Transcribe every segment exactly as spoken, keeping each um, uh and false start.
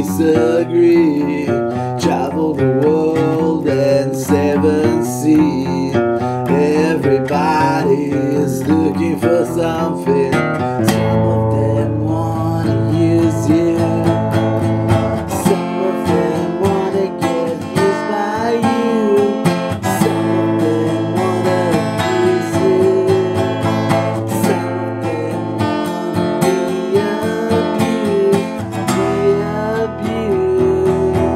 disagree. Travel the world and seven seas. Everybody is looking for something. Some of them wanna use you. Some of them wanna get used by you. Some of them wanna abuse you. Some of them wanna be abused, be abused.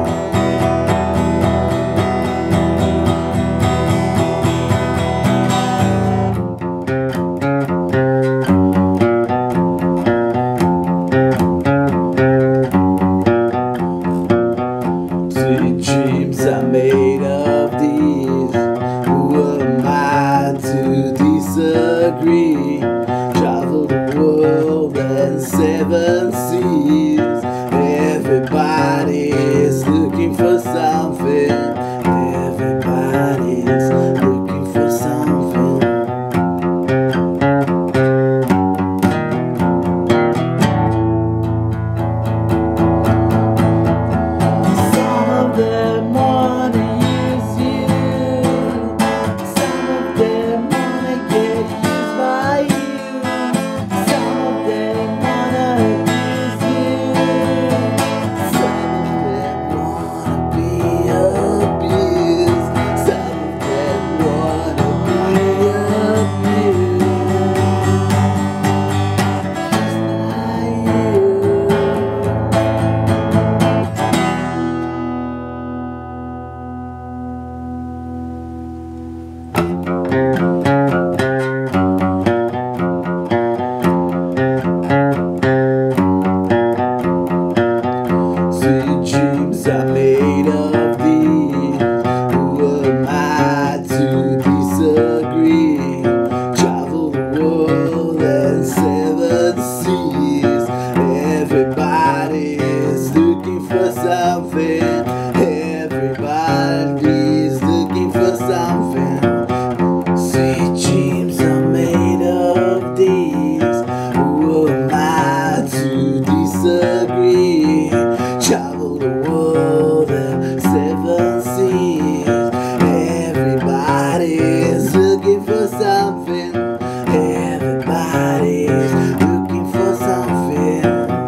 Sweet dreams are made of these. Who am I to disagree? Travel the world and seven seas. Everybody is looking for something. Everybody's looking for something. Some of them wanna use you. Some of them wanna get used by you. Some of them wanna abuse you. Some of them wanna be abused. Some of them wanna be abused. Just like you. Sweet dreams are made of these. Who am I to disagree? Travel the world and seven seas. Everybody is looking for something. Everybody's looking for something. Sweet dreams are made of these. Who am I to disagree? Travel the world and seven seas. Everybody's looking for something. Everybody's looking for something.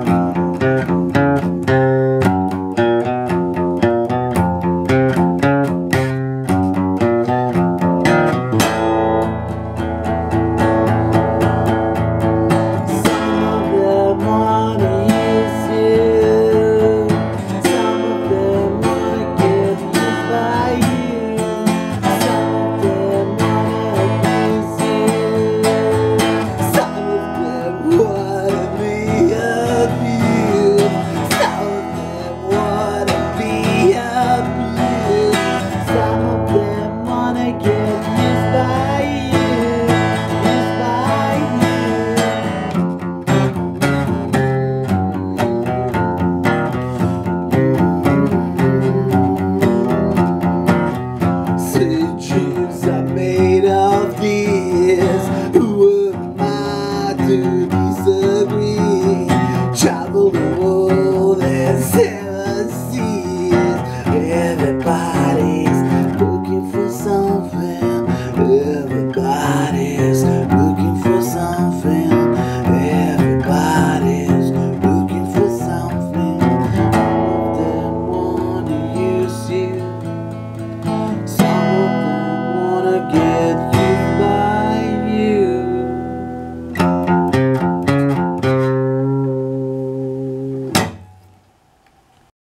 Some of them wanna use you. Some of them wanna get used by you. Some of them wanna abuse you. Some of them wanna be abused. Some of them wanna be abused. Some of them wanna get used by you. Used by you. Sweet dreams are made of these. Who am I to disagree? Travel the world and seven seas. Everybody's looking for something.